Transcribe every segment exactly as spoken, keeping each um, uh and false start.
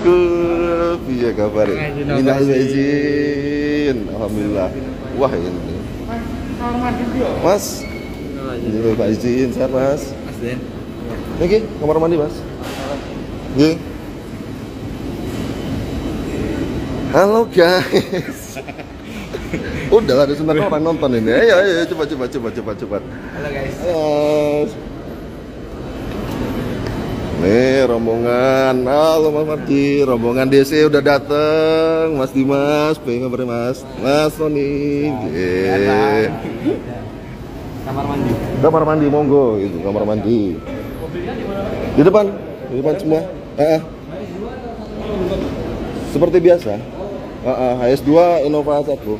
Assalamualaikum. Iya kabar. Minal izin. Alhamdulillah. Wah ini. Mas. Ini Pak izin, sehat Mas. Mas Den. Oke, kamar mandi Mas. Oke. Halo guys. Udah ada sebentar orang nonton ini. Ayo ayo coba coba coba coba coba. Halo guys. Halo. Nih rombongan, halo Mas Marji, rombongan D C udah dateng, Mas Dimas, pengen kabarnya Mas, Mas Tony, yeah. Kamar mandi. Kamar mandi monggo, itu kamar mandi. Di depan, di depan semua. Uh-uh. Seperti biasa. Uh-uh. H S dua Innova satu.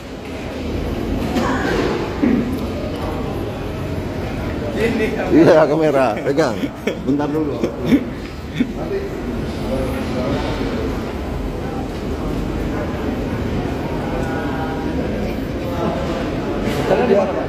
Iya kamera, pegang. Bentar dulu. Karena di mana Pak?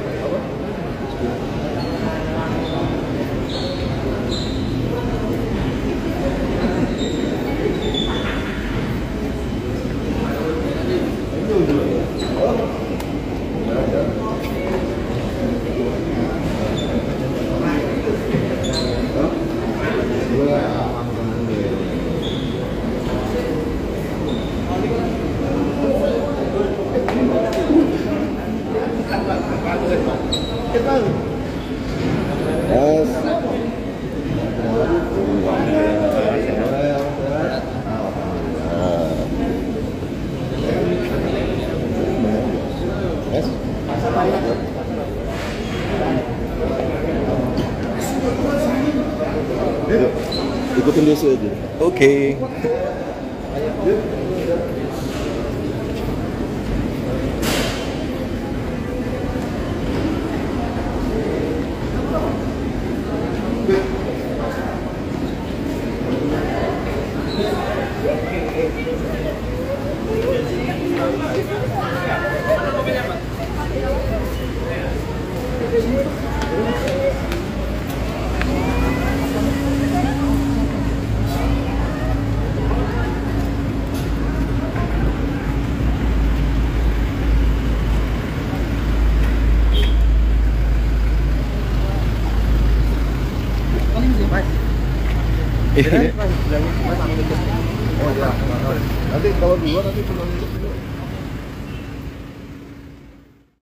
Ikutin D C aja. Oke. Oh ya, nanti kalau dua nanti pulang.